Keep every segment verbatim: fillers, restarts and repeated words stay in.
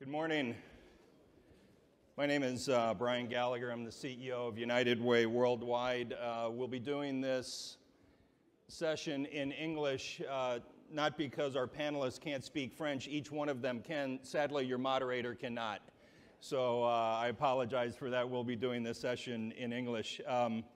Good morning. My name is uh, Brian Gallagher. I'm the C E O of United Way Worldwide. Uh, we'll be doing this session in English, uh, not because our panelists can't speak French. Each one of them can. Sadly, your moderator cannot. So uh, I apologize for that. We'll be doing this session in English. Um,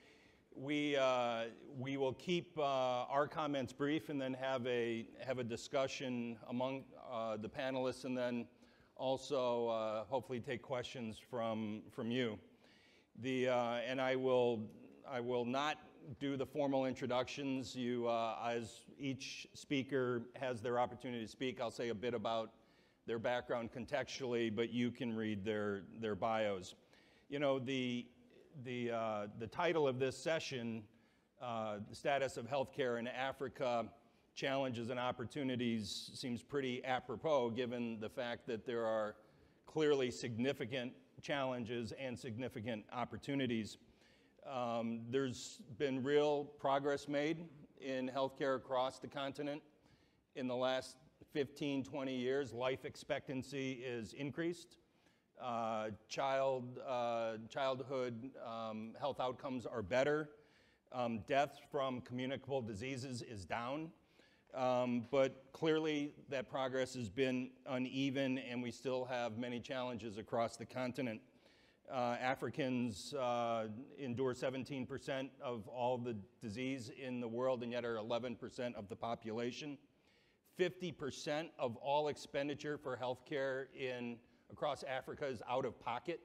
we, uh, we will keep uh, our comments brief and then have a, have a discussion among uh, the panelists, and then also uh, hopefully take questions from, from you. The, uh, and I will, I will not do the formal introductions. You, uh, as each speaker has their opportunity to speak, I'll say a bit about their background contextually, but you can read their, their bios. You know, the, the, uh, the title of this session, uh, The Status of Healthcare in Africa, Challenges and Opportunities, seems pretty apropos given the fact that there are clearly significant challenges and significant opportunities. Um, there's been real progress made in healthcare across the continent. In the last fifteen, twenty years, life expectancy is increased. Uh, child, uh, childhood um, health outcomes are better. Um, death from communicable diseases is down. Um, but clearly that progress has been uneven, and we still have many challenges across the continent. Uh, Africans uh, endure seventeen percent of all the disease in the world, and yet are eleven percent of the population. fifty percent of all expenditure for healthcare in across Africa is out of pocket.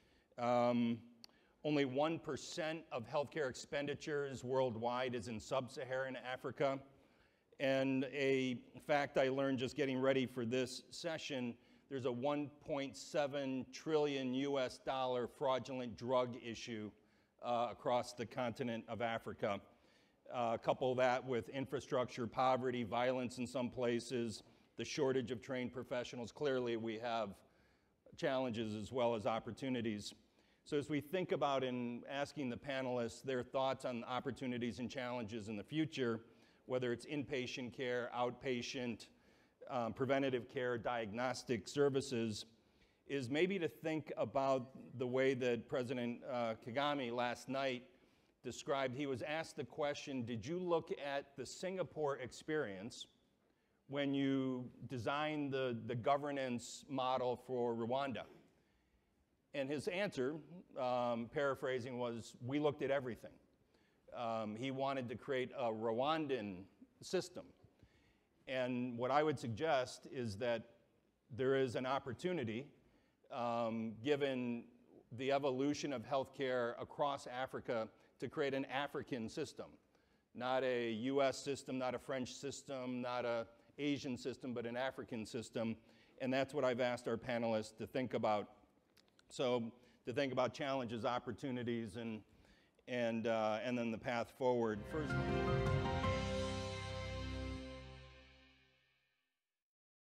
Um, only one percent of healthcare expenditures worldwide is in sub-Saharan Africa. And a fact I learned just getting ready for this session, there's a one point seven trillion U S dollar fraudulent drug issue uh, across the continent of Africa. Uh, couple that with infrastructure, poverty, violence in some places, the shortage of trained professionals. Clearly we have challenges as well as opportunities. So as we think about in asking the panelists their thoughts on opportunities and challenges in the future, whether it's inpatient care, outpatient, um, preventative care, diagnostic services, is maybe to think about the way that President uh, Kagame last night described. He was asked the question, did you look at the Singapore experience when you designed the, the governance model for Rwanda? And his answer, um, paraphrasing, was, we looked at everything. Um, he wanted to create a Rwandan system. And what I would suggest is that there is an opportunity, um, given the evolution of healthcare across Africa, to create an African system. Not a U S system, not a French system, not an Asian system, but an African system. And that's what I've asked our panelists to think about. So to think about challenges, opportunities, and And, uh, and then the path forward. First.